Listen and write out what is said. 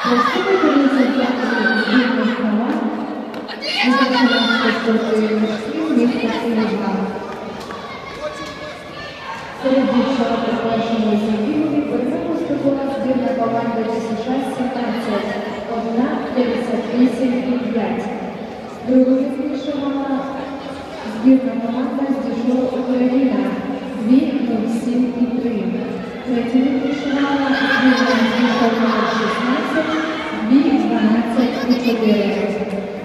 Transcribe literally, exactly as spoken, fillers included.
Наступний турнір збірних команд Міжнародної спортивної шкіл міста Києва. Серед дівчат у першому забігу перемогу здобула збірна команда ДЮСШ сімнадцять, одна п'ятдесят вісім і п'ять. Другою фінішувала збірна команда ДЮСШ Україна дві нуль сім і три. Третьою фінішувала збірна команда шістнадцять дві дванадцять і чотири.